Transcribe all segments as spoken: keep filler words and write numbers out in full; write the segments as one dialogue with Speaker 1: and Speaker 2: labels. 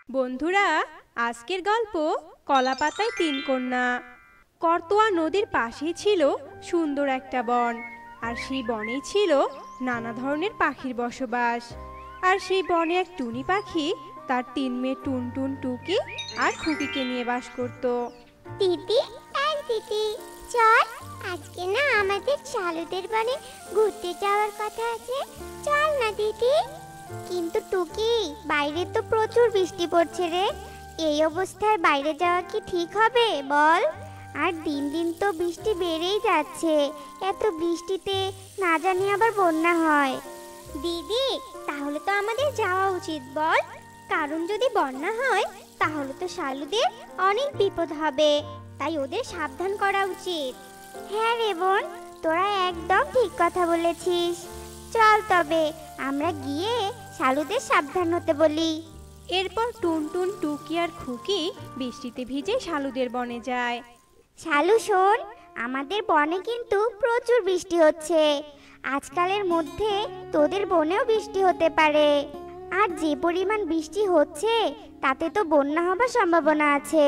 Speaker 1: বন্ধুরা, আজকের গল্প কলাপাতায় তিন কন্যা। করতোয়া নদীর পাশেই ছিল সুন্দর একটা বন, আর সেই বনেই ছিল নানা ধরনের পাখির বসবাস। আর সেই বনে এক টুনি পাখি তার তিন মেয়ে টুনটুন, টুকি আর খুকিকে নিয়ে বাস করত।
Speaker 2: দিদি, এক দিদি, চল আজকে না আমাদের চালুদের বনে ঘুরতে যাওয়ার কথা আছে, চল না দিদি। কিন্তু টুকি, বাইরে তো প্রচুর বৃষ্টি পড়ছে রে, এই অবস্থায় বাইরে যাওয়া কি ঠিক হবে বল? আর দিন দিন তো বৃষ্টি বেড়েই যাচ্ছে, এত বৃষ্টিতে না জানি আবার বন্যা হয়। দিদি, তাহলে তো আমাদের যাওয়া উচিত বল, কারণ যদি বন্যা হয় তাহলে তো শালুদের অনেক বিপদ হবে, তাই ওদের সাবধান করা উচিত। হ্যাঁ রে বোন, তোরা একদম ঠিক কথা বলেছিস। চল তবে আমরা গিয়ে শালুদের সাবধান হতে বলি।
Speaker 1: এরপর টুনটুন, টুকি আর খুকি বৃষ্টিতে ভিজে শালুদের বনে যায়।
Speaker 2: শালু শোন, আমাদের বনে কিন্তু প্রচুর বৃষ্টি হচ্ছে, আজকালের মধ্যে তোদের বনেও বৃষ্টি হতে পারে। আর যে পরিমাণ বৃষ্টি হচ্ছে তাতে তো বন্যা হবার সম্ভাবনা আছে।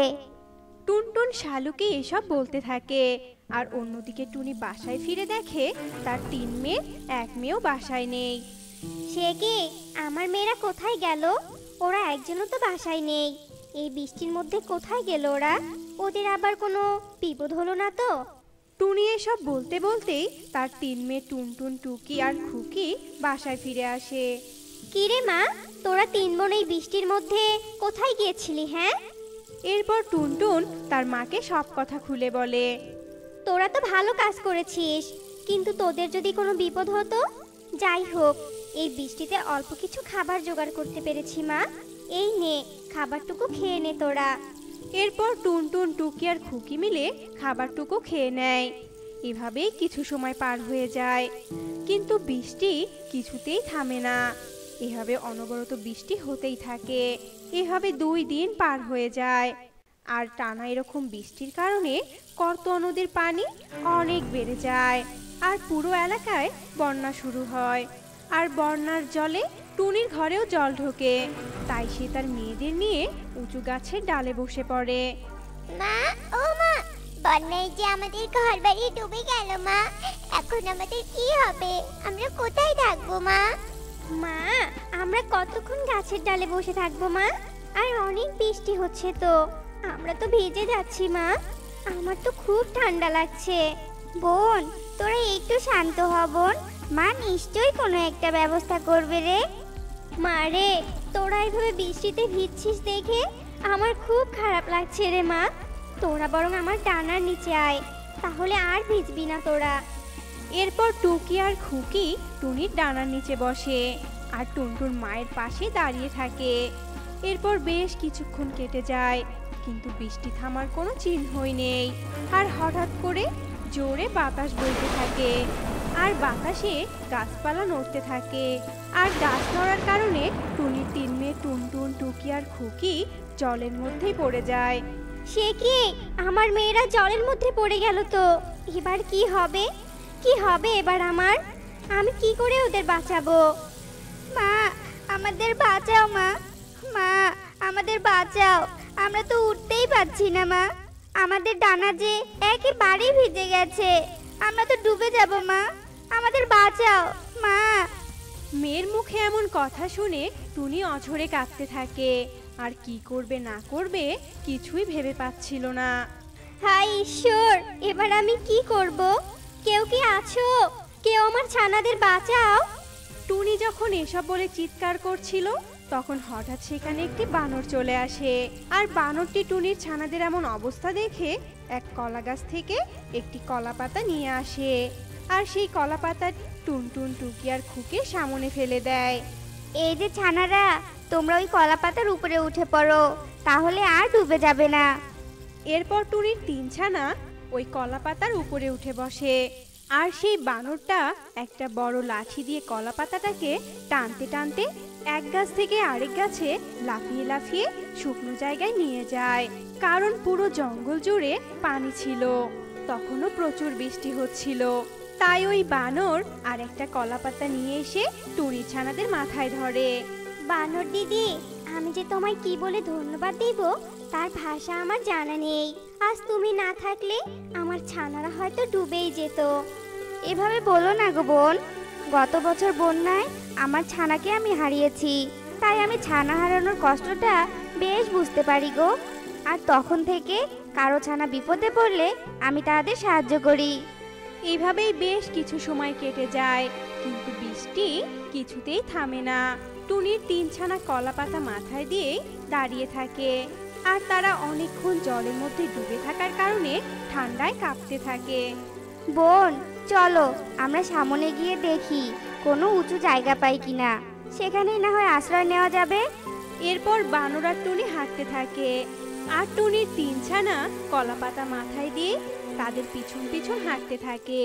Speaker 1: টুনটুন শালুকে এসব বলতে থাকে, আর অন্যদিকে টুনি বাসায় ফিরে দেখে তার তিন মেয়ে এক মেয়েও বাসায় নেই।
Speaker 2: সে কি, আমার মেয়েরা কোথায় গেল? ওরা একজনও তো বাসায় নেই, এই বৃষ্টির মধ্যে কোথায় গেল ওরা? ওদের আবার কোনো বিপদ হলো না তো?
Speaker 1: টুনি এসব বলতে বলতেই তার তিন মেয়ে টুনটুন, টুকি আর খুকি বাসায় ফিরে আসে।
Speaker 2: কিরে মা, তোরা তিন বোন এই বৃষ্টির মধ্যে কোথায় গিয়েছিলি? হ্যাঁ।
Speaker 1: এরপর টুনটুন তার মাকে সব কথা খুলে বলে।
Speaker 2: তোরা তো ভালো কাজ করেছিস, কিন্তু তোদের যদি কোনো বিপদ হতো? যাই হোক, এই বৃষ্টিতে অল্প কিছু খাবার জোগাড় করতে পেরেছি মা, এই নে খাবারটুকু খেয়ে নে তোরা।
Speaker 1: এরপর টুনটুন, টুকি আর খুকি মিলে খাবারটুকু খেয়ে নেয়। এভাবেই কিছু সময় পার হয়ে যায়, কিন্তু বৃষ্টি কিছুতেই থামে না। এভাবে অনবরত বৃষ্টি হতেই থাকে। এভাবে দুই দিন পার হয়ে যায়, আর টানা এরকম বৃষ্টির কারণে করতোয়া নদীর পানি অনেক বেড়ে যায়, আর পুরো এলাকায় বন্যা শুরু হয়। আর বন্যার জলে টুনির ঘরেও জল ঢোকে, তাই সে তার মেয়েদের নিয়ে উঁচু গাছের ডালে বসে পড়ে।
Speaker 2: মা, ও মা, বন্যায় যে আমাদের ঘর বাড়ি ডুবে গেল মা, এখন আমাদের কি হবে? আমরা কোথায় থাকবো মা? মা, আমরা কতক্ষণ গাছের ডালে বসে থাকবো মা? আর অনেক বৃষ্টি হচ্ছে তো, আমরা তো ভিজে যাচ্ছি মা, আমার তো খুব ঠান্ডা লাগছে। বোন, তোরা একটু শান্ত হ বোন, মা নিশ্চয়ই কোনো একটা ব্যবস্থা করবে রে। মা রে, তোরা এইভাবে বৃষ্টিতে ভিজছিস দেখে আমার খুব খারাপ লাগছে রে মা, তোরা বরং আমার ডানার নিচে আয়, তাহলে আর ভিজবি না তোরা।
Speaker 1: এরপর টুকি আর খুকি টুনির ডানার নিচে বসে, আর টুনটুন মায়ের পাশে দাঁড়িয়ে থাকে। এরপর বেশ কিছুক্ষণ কেটে যায়, কিন্তু বৃষ্টি থামার কোনো চিহ্নই নেই। আর হঠাৎ করে জোরে বাতাস বইতে থাকে, আর বাতাসে গাছপালা নড়তে থাকে। আর গাছ নড়ার কারণে টুনির তিন মেয়ে টুনটুন, টুকি আর খুকি জলের মধ্যেই পড়ে যায়।
Speaker 2: সে কি, আমার মেয়েরা জলের মধ্যে পড়ে গেল তো, এবার কি হবে? কি হবে এবার আমার? আমি কি করে ওদের বাঁচাবো? মা, আমাদের বাঁচাও মা, মা আমাদের বাঁচাও, আমরা তো উঠতেই পারছি না মা, আমাদের ডানা যে একেবারে ভিজে গেছে, আমরা তো ডুবে যাব মা, আমাদের বাঁচাও মা।
Speaker 1: মেয়ের মুখে এমন কথা শুনে টুনি অঝরে কাঁদতে থাকে, আর কি করবে না করবে কিছুই ভেবে পাচ্ছিল না।
Speaker 2: হায় ঈশ্বর, এবার আমি কি করব? কেউ কি আছো? কেউ আমার ছানাদের বাঁচাও।
Speaker 1: টুনি যখন এসব বলে চিৎকার করছিল, তখন হঠাৎ সেখানে একটি বানর চলে আসে। আর বানরটি টুনির ছানাদের এমন অবস্থা দেখে এক কলা গাছ থেকে একটি কলা পাতা নিয়ে আসে, আর সেই কলা পাতা টুনটুন, টুকি আর খুকে সামনে ফেলে দেয়।
Speaker 2: এই যে ছানারা, তোমরা ওই কলা পাতার উপরে উঠে পড়ো, তাহলে আর ডুবে যাবে না।
Speaker 1: এরপর টুনির তিন ছানা ওই কলা পাতার উপরে উঠে বসে, আর সেই বানরটা একটা বড় লাঠি দিয়ে কলা পাতাটাকে টানতে টানতে এক গাছ থেকে আরেক গাছে লাফিয়ে লাফিয়ে শুকনো জায়গায় নিয়ে যায়, কারণ পুরো জঙ্গল জুড়ে পানি ছিল, তখনও প্রচুর বৃষ্টি হচ্ছিল। তাই ওই বানর আর একটা কলা পাতা নিয়ে এসে টুনির ছানাদের মাথায় ধরে।
Speaker 2: বানর দিদি, আমি যে তোমায় কি বলে ধন্যবাদ দেব তার ভাষা আমার জানা নেই। আজ তুমি না থাকলে আমার ছানারা হয়তো ডুবেই যেত।
Speaker 3: এভাবে বলো না গো বোন, গত বছর বন্যায় আমার ছানাকে আমি হারিয়েছি, তাই আমি ছানা হারানোর কষ্টটা বেশ বুঝতে পারি গো। আর তখন থেকে কারো ছানা বিপদে পড়লে আমি তাদের সাহায্য করি।
Speaker 1: এভাবেই বেশ কিছু সময় কেটে যায়, কিন্তু বৃষ্টি কিছুতেই থামে না। টুনির তিন ছানা কলা পাতা মাথায় দিয়ে দাঁড়িয়ে থাকে, আর তারা অনেকক্ষণ জলের মধ্যে ডুবে থাকার কারণে ঠান্ডায় কাঁপতে থাকে।
Speaker 3: বোন চলো আমরা সামনে গিয়ে দেখি কোনো উঁচু জায়গা পাই কিনা, সেখানেই না হয় আশ্রয় নেওয়া যাবে।
Speaker 1: এরপর বানর আর টুনি হাঁটতে থাকে, আর টুনির তিন ছানা কলা পাতা মাথায় দিয়ে তাদের পিছন পিছন হাঁটতে থাকে।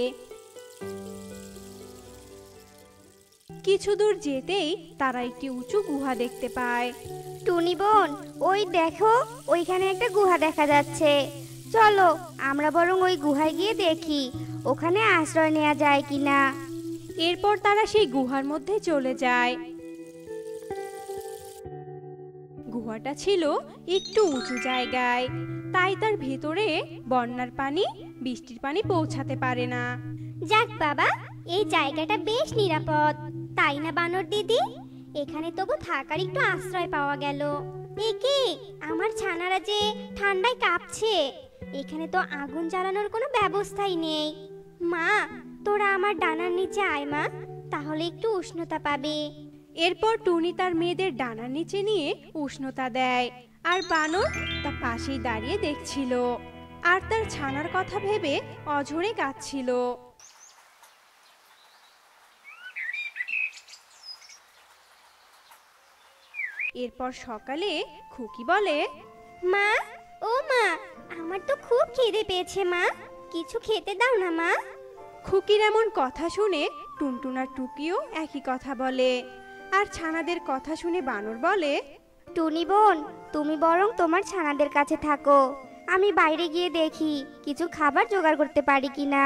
Speaker 1: কিছু দূর যেতেই তারা একটি উঁচু গুহা দেখতে পায়।
Speaker 3: টুনি বোন ওই দেখো, ওইখানে একটা গুহা দেখা যাচ্ছে। চলো আমরা বরং ওই গুহায় গিয়ে দেখি ওখানে আশ্রয় নেওয়া যায় কিনা।
Speaker 1: এরপর তারা সেই গুহার মধ্যে চলে যায়। গুহাটা ছিল একটু উঁচু জায়গায়, তাই তার ভেতরে বন্যার পানি, বৃষ্টির পানি পৌঁছাতে পারে না।
Speaker 2: যাক বাবা, এই জায়গাটা বেশ নিরাপদ, তাই না বানর দিদি? এখানে তবু থাকার একটু আশ্রয় পাওয়া গেল। একে আমার ছানারা যে ঠান্ডায় কাঁপছে, এখানে তো আগুন জ্বালানোর কোনো ব্যবস্থাই নেই। মা, তোরা আমার ডানার নিচে আয় মা, তাহলে একটু উষ্ণতা পাবে।
Speaker 1: এরপর টুনি তার মেয়েদের ডানার নিচে নিয়ে উষ্ণতা দেয়, আর বানর তার পাশেই দাঁড়িয়ে দেখছিল, আর তার ছানার কথা ভেবে অঝরে কাঁদছিল। এরপর সকালে খুকি বলে,
Speaker 2: মা, ও মা, আমার তো খুব খিদে পেয়েছে মা, কিছু খেতে দাও না মা।
Speaker 1: খুকির এমন কথা শুনে টুনটুন আর টুকিও একই কথা বলে। আর ছানাদের কথা শুনে বানর বলে,
Speaker 3: টুনি বোন তুমি বরং তোমার ছানাদের কাছে থাকো, আমি বাইরে গিয়ে দেখি কিছু খাবার জোগাড় করতে পারি কিনা।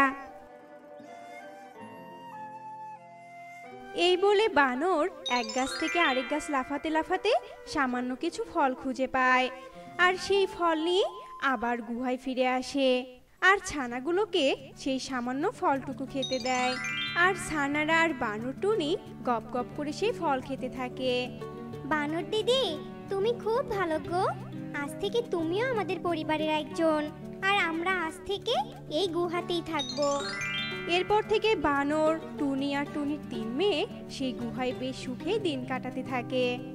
Speaker 1: এই বলে বানর এক গাছ থেকে আরেক গাছ লাফাতে লাফাতে সামান্য কিছু ফল খুঁজে পায়, আর সেই ফল নিয়ে আবার গুহায় ফিরে আসে, আর ছানাগুলোকে সেই সামান্য ফলটুকু খেতে দেয়। আর ছানারা আর বানর টুনি গপ গপ করে সেই ফল খেতে থাকে।
Speaker 2: বানর দিদি, তুমি খুব ভালো গো, আজ থেকে তুমিও আমাদের পরিবারের একজন, আর আমরা আজ থেকে এই গুহাতেই থাকবো।
Speaker 1: এরপর থেকে বানর, টুনি আর টুনির তিন মেয়ে সেই গুহায় বেশ সুখে দিন কাটাতে থাকে।